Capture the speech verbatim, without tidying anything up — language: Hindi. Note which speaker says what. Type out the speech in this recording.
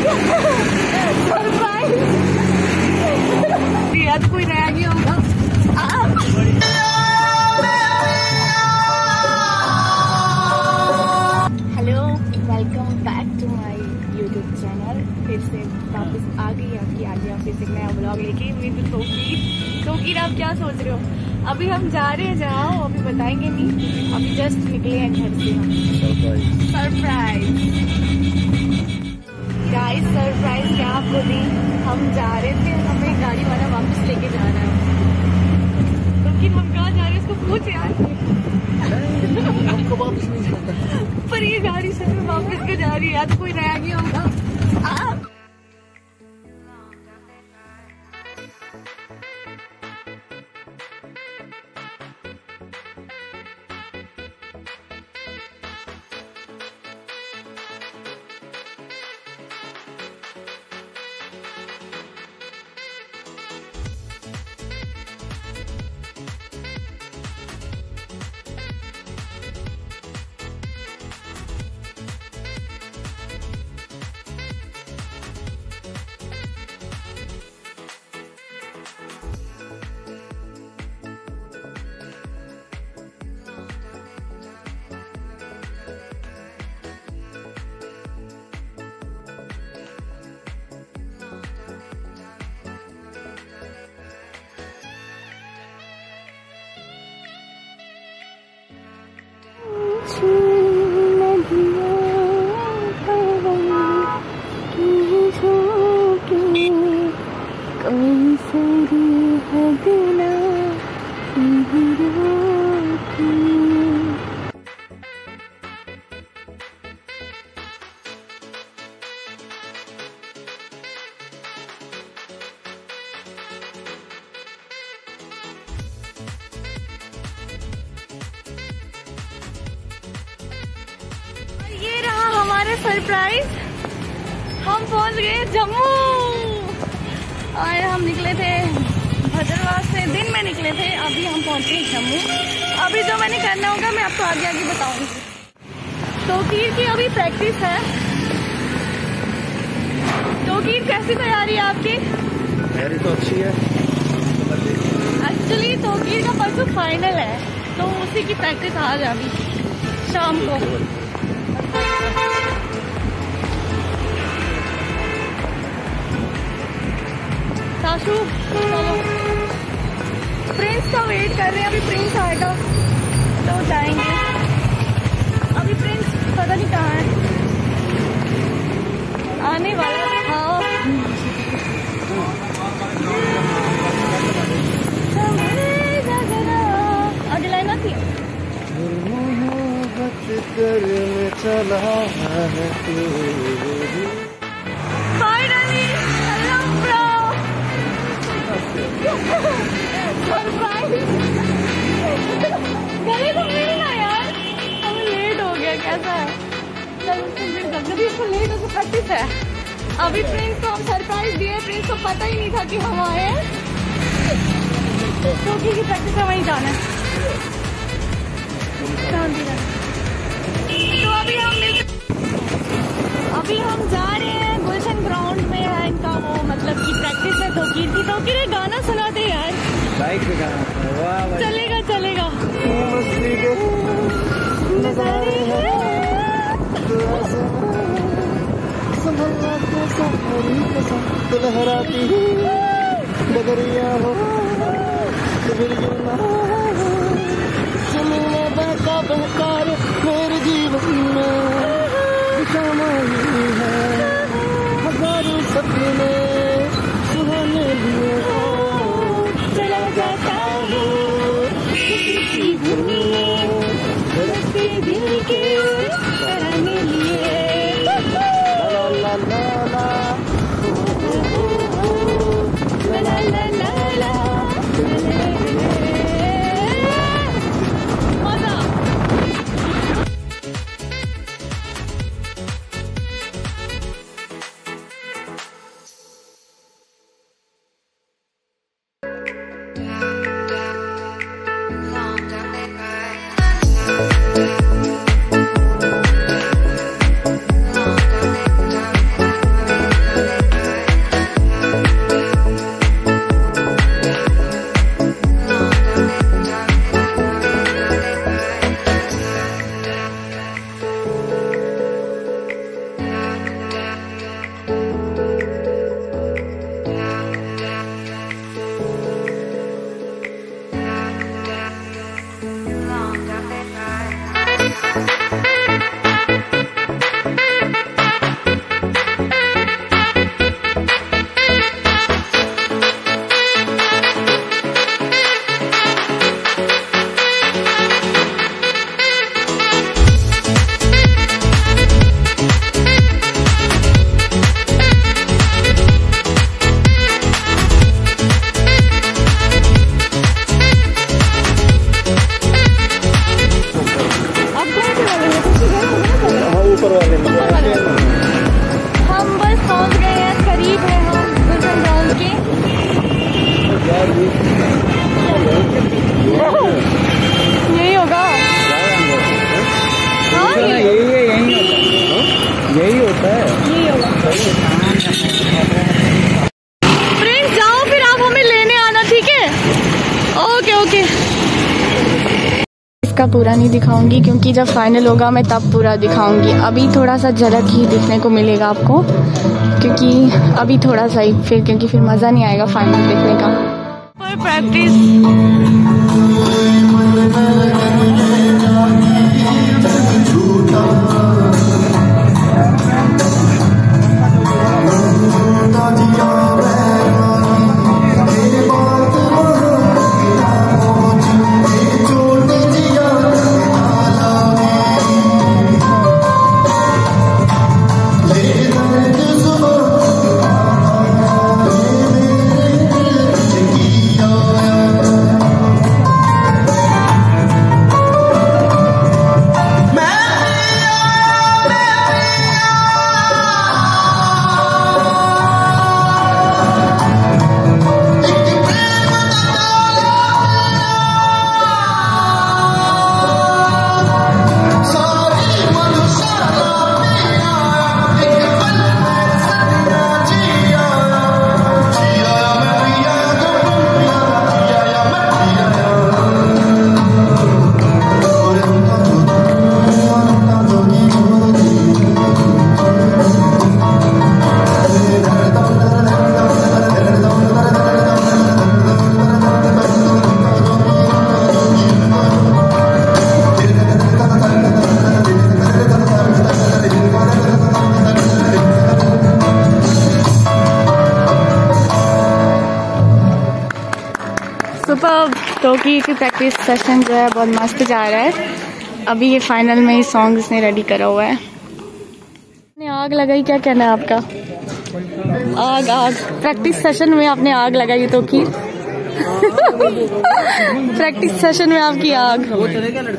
Speaker 1: याद कोई रह गया होगा। Hello, welcome back to my YouTube channel. फिर से वापस आ गई आपकी आज यहाँ फिर से नया ब्लॉग लेके। विद तौकीर। तौकीर आप क्या सोच रहे हो? अभी हम जा रहे हैं जहाँ, अभी बताएंगे नहीं। अभी जस्ट निकले हैं घर से हम। सरप्राइज गाइस, सरप्राइज क्या आपको दी। हम जा रहे थे, हमें गाड़ी वाला वापस लेके जा रहा है। लेकिन हम कहाँ जा रहे हैं उसको पूछ यार। हमको वापस नहीं जाना, पर ये गाड़ी सर में वापस क्यों जा रही है? याद कोई रह गया होगा। ये रहा हमारा सरप्राइज। हम पहुंच गए जम्मू। और हम निकले थे भद्रवाह से, दिन में निकले थे। अभी हम पहुंचे जम्मू। अभी जो मैंने करना होगा मैं आपको आगे आगे बताऊंगी। तौकीर की अभी प्रैक्टिस है। तौकीर कैसी तैयारी है आपकी?
Speaker 2: तैयारी तो अच्छी है।
Speaker 1: एक्चुअली तौकीर का परसों फाइनल है, तो उसी की प्रैक्टिस आज अभी शाम को। साशु चलो, प्रिंस का वेट कर रहे हैं। अभी प्रिंस आएगा तो जाएंगे। अभी प्रिंस पता नहीं कहाँ है, आने वाला था। आगे लाइन आती है। Finally hello bro, surprise. गले तो मिलना यार, हमें लेट हो गया। कैसा है? चल इसको लेट हो, प्रैक्टिस है। अभी प्रिंस को हम सरप्राइज दिए। प्रिंस को पता ही नहीं था कि हम आए हैं, क्योंकि की प्रैक्टिस में वहीं जाना है। तो अभी हम अभी हम जा रहे हैं गुलशन ग्राउंड में है इनका वो मतलब की प्रैक्टिस है तौकीर की। तौकीर एक गाना सुनाते यार,
Speaker 2: बाइक पे गाना। वाह
Speaker 1: चलेगा चलेगा।
Speaker 2: लहराती बदरिया हो जमीने बहका बहकार मेरे जीवन में समाई है। हजारों सपने सुहाने लिए
Speaker 1: चला जाता हूँ किसी दुनिया धड़कते दिल के कराने लिए। ला ला ला ला ला ला ला ला।
Speaker 2: यही होता है,
Speaker 1: यही होगा। फ्रेंड्स जाओ फिर आप हमें लेने आना, ठीक है? Okay okay. इसका पूरा नहीं दिखाऊंगी क्योंकि जब फाइनल होगा मैं तब पूरा दिखाऊंगी। अभी थोड़ा सा झलक ही दिखने को मिलेगा आपको, क्योंकि अभी थोड़ा सा ही, फिर क्योंकि फिर मज़ा नहीं आएगा फाइनल देखने का। पर प्रैक्टिस सुपर। टोकी की प्रैक्टिस सेशन जो है बहुत मस्त जा रहा है। अभी ये फाइनल में ही सॉन्ग इसने रेडी करा हुआ है। आपने आग लगाई, क्या कहना है आपका? आग आग प्रैक्टिस सेशन में आपने आग लगाई तो की प्रैक्टिस सेशन में आपकी आग।